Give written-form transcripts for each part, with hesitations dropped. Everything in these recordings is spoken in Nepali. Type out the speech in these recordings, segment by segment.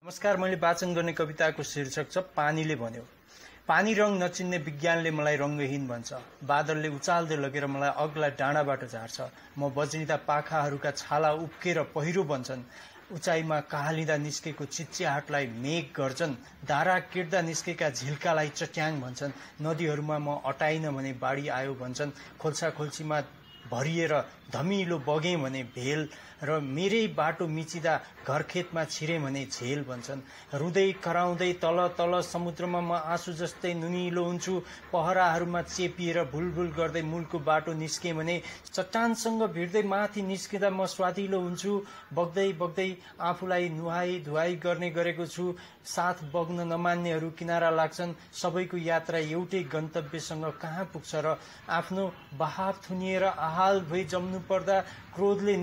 नमस्कार। मैले वाचन गर्ने कविताको शीर्षक छ पानीले भन्यो। पानी रङ नचिन्ने विज्ञानले मलाई रङ्गहीन भन्छ। बादलले उचाल्दै लगेर मलाई अग्ला डाँडाबाट झार्छ। म बज्रिँदा पाखाहरूका छाला उप्केर पहिरो बन्छन्। उचाइमा कहालिँदा निस्केको चिच्याहाटलाई मेघ गर्छन्। धारा किट्दा निस्केका झिल्कालाई चट्याङ भन्छन्। नदीहरूमा म अटाइन भने बाढी आयो भन्छन्। खोल्सा खोल्सीमा भरिएर धमिलो बगेँ भने भेल र मेरै बाटो मिचिँदा घरखेतमा छिरे भने झेल भन्छन्। रुँदै कराउँदै तल तल समुद्रमा म आँसु जस्तै नुनिलो हुन्छु। पहराहरूमा चेपिएर भुलभुल गर्दै मूलको बाटो निस्केँ भने चट्टानसँग भिड्दै माथि निस्किँदा म स्वादिलो हुन्छु। बग्दै बग्दै आफूलाई नुहाई धुवाई गर्ने गरेको छु। साथ बग्न नमान्नेहरू किनारा लाग्छन्। सबैको यात्रा एउटै गन्तव्यसँग कहाँ पुग्छ र आफ्नो बहाव थुनिएर आहाल भई जम्नु पर्दा क्रोधले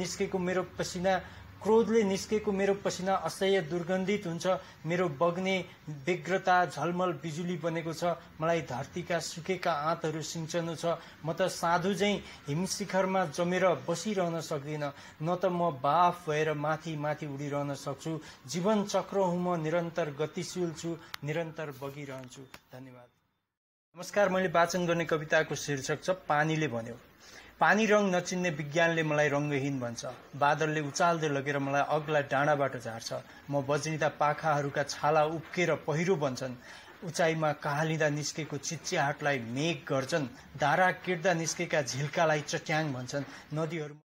निस्केको मेरो पसिना असह्य दुर्गन्धित हुन्छ। मेरो बग्ने व्यग्रता झलमल बिजुली बनेको छ। मलाई धरतीका सुकेका आँतहरू सिंचनु छ। म त साधु झैं हिमशिखरमा जमेर बसिरहन सक्दिनँ, न त म बाफ भएर माथि माथि उडिरहन सक्छु। जीवन चक्र हुँ म, निरन्तर गतिशील छु, निरन्तर बगिरहन्छु। धन्यवाद। नमस्कार। मैले वाचन गर्ने कविताको शीर्षक छ पानीले भन्यो। पानी रङ नचिन्ने विज्ञानले मलाई रङ्गहीन भन्छ। बादलले उचाल्दै लगेर मलाई अग्ला डाँडाबाट झार्छ। म बज्रिँदा पाखाहरूका छाला उप्केर पहिरो बन्छन्। उचाइमा कहालिँदा निस्केको चिच्याहाटलाई मेघ गर्छन्। धारा किट्दा निस्केका झिल्कालाई चट्याङ भन्छन्। नदीहरू